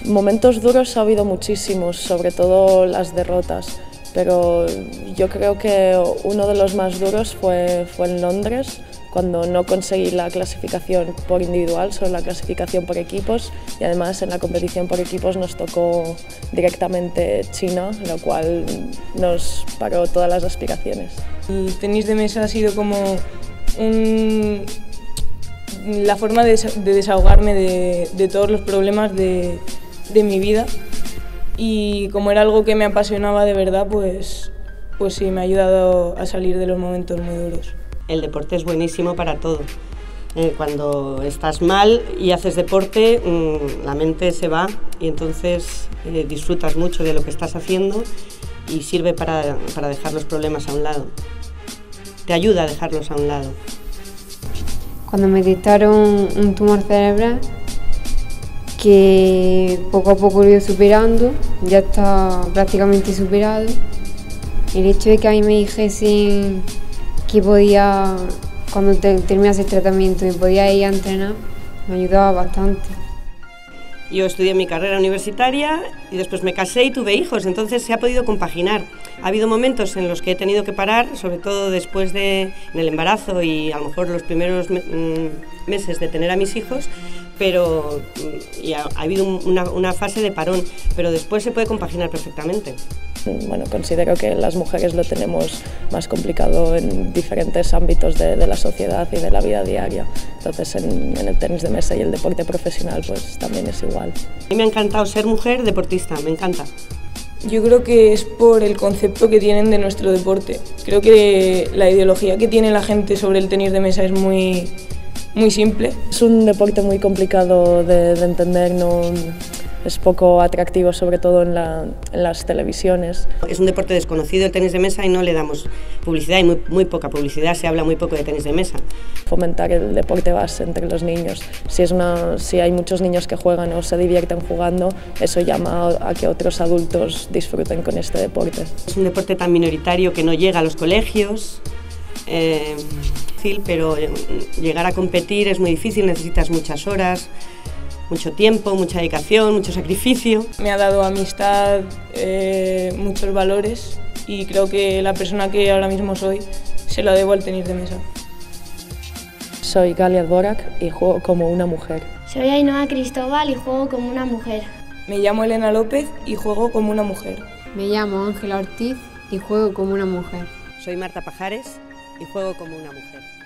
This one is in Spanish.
Momentos duros ha habido muchísimos, sobre todo las derrotas, pero yo creo que uno de los más duros fue en Londres, cuando no conseguí la clasificación por individual, solo la clasificación por equipos, y además en la competición por equipos nos tocó directamente China, lo cual nos paró todas las aspiraciones. El tenis de mesa ha sido como la forma de desahogarme de todos los problemas de mi vida, y como era algo que me apasionaba de verdad, pues sí, me ha ayudado a salir de los momentos muy duros. El deporte es buenísimo para todo. Cuando estás mal y haces deporte, la mente se va y entonces disfrutas mucho de lo que estás haciendo y sirve para dejar los problemas a un lado. Te ayuda a dejarlos a un lado. Cuando me detectaron un tumor cerebral, que poco a poco lo he ido superando, ya está prácticamente superado. El hecho de que a mí me dijesen que podía, cuando terminase el tratamiento, me podía ir a entrenar, me ayudaba bastante. Yo estudié mi carrera universitaria y después me casé y tuve hijos, entonces se ha podido compaginar. Ha habido momentos en los que he tenido que parar, sobre todo después en el embarazo y a lo mejor los primeros meses de tener a mis hijos, pero ha habido una fase de parón, pero después se puede compaginar perfectamente. Bueno, considero que las mujeres lo tenemos más complicado en diferentes ámbitos de la sociedad y de la vida diaria. Entonces, en el tenis de mesa y el deporte profesional, pues también es igual. A mí me ha encantado ser mujer deportista, me encanta. Yo creo que es por el concepto que tienen de nuestro deporte. Creo que la ideología que tiene la gente sobre el tenis de mesa es muy simple. Es un deporte muy complicado de entender, no es poco atractivo, sobre todo en las televisiones. Es un deporte desconocido el tenis de mesa y no le damos publicidad, y muy poca publicidad, se habla muy poco de tenis de mesa. Fomentar el deporte base entre los niños. Si hay muchos niños que juegan o se divierten jugando, eso llama a que otros adultos disfruten con este deporte. Es un deporte tan minoritario que no llega a los colegios, pero llegar a competir es muy difícil, necesitas muchas horas, mucho tiempo, mucha dedicación, mucho sacrificio. Me ha dado amistad, muchos valores, y creo que la persona que ahora mismo soy se la debo al tenis de mesa. Soy Galia Dvorak y juego como una mujer. Soy Ainhoa Cristóbal y juego como una mujer. Me llamo Elena López y juego como una mujer. Me llamo Ángela Ortiz y juego como una mujer. Soy Marta Pajares y juego como una mujer.